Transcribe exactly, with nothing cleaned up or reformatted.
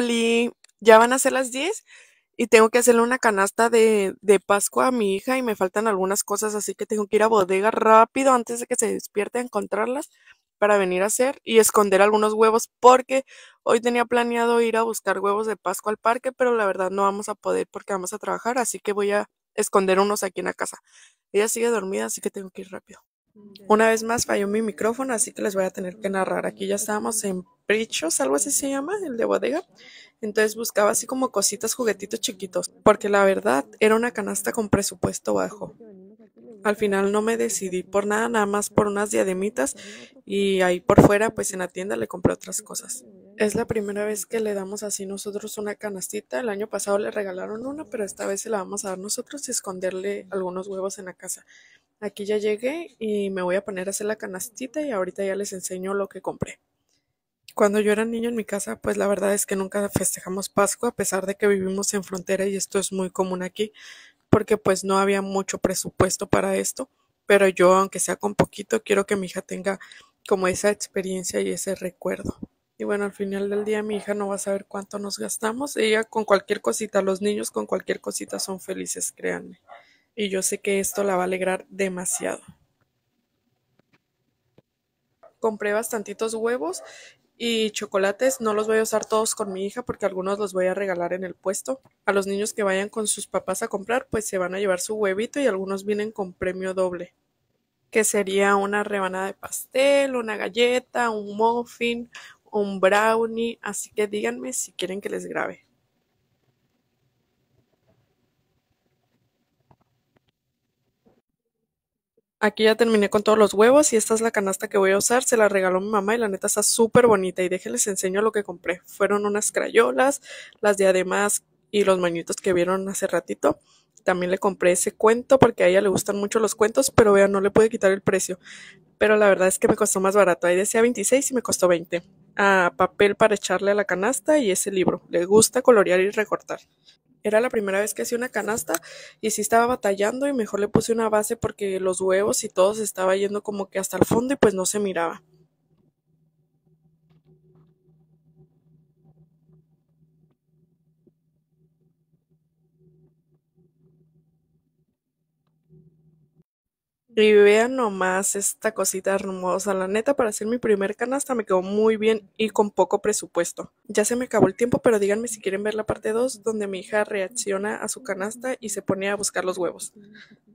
Y ya van a ser las diez y tengo que hacerle una canasta de, de Pascua a mi hija y me faltan algunas cosas, así que tengo que ir a bodega rápido antes de que se despierte a encontrarlas para venir a hacer y esconder algunos huevos porque hoy tenía planeado ir a buscar huevos de Pascua al parque, pero la verdad no vamos a poder porque vamos a trabajar, así que voy a esconder unos aquí en la casa. Ella sigue dormida, así que tengo que ir rápido. Una vez más falló mi micrófono, así que les voy a tener que narrar. Aquí ya estábamos en Prichos, algo así se llama, el de bodega. Entonces buscaba así como cositas, juguetitos chiquitos, porque la verdad era una canasta con presupuesto bajo. Al final no me decidí por nada, nada más por unas diademitas y ahí por fuera, pues en la tienda le compré otras cosas. Es la primera vez que le damos así nosotros una canastita. El año pasado le regalaron una, pero esta vez se la vamos a dar nosotros y esconderle algunos huevos en la casa. Aquí ya llegué y me voy a poner a hacer la canastita y ahorita ya les enseño lo que compré. Cuando yo era niño en mi casa, pues la verdad es que nunca festejamos Pascua, a pesar de que vivimos en frontera y esto es muy común aquí, porque pues no había mucho presupuesto para esto, pero yo, aunque sea con poquito, quiero que mi hija tenga como esa experiencia y ese recuerdo. Y bueno, al final del día mi hija no va a saber cuánto nos gastamos, ella con cualquier cosita, los niños con cualquier cosita son felices, créanme. Y yo sé que esto la va a alegrar demasiado. Compré bastantitos huevos y chocolates. No los voy a usar todos con mi hija porque algunos los voy a regalar en el puesto. A los niños que vayan con sus papás a comprar, pues se van a llevar su huevito y algunos vienen con premio doble, que sería una rebanada de pastel, una galleta, un muffin, un brownie. Así que díganme si quieren que les grabe. Aquí ya terminé con todos los huevos y esta es la canasta que voy a usar. Se la regaló mi mamá y la neta está súper bonita. Y déjenles enseño lo que compré. Fueron unas crayolas, las diademas y los moñitos que vieron hace ratito. También le compré ese cuento porque a ella le gustan mucho los cuentos, pero vean, no le pude quitar el precio. Pero la verdad es que me costó más barato. Ahí decía veintiséis y me costó veinte. Ah, papel para echarle a la canasta y ese libro. Le gusta colorear y recortar. Era la primera vez que hacía una canasta y sí estaba batallando y mejor le puse una base porque los huevos y todo se estaba yendo como que hasta el fondo y pues no se miraba. Y vean nomás esta cosita hermosa, la neta para hacer mi primer canasta me quedó muy bien y con poco presupuesto. Ya se me acabó el tiempo, pero díganme si quieren ver la parte dos donde mi hija reacciona a su canasta y se pone a buscar los huevos.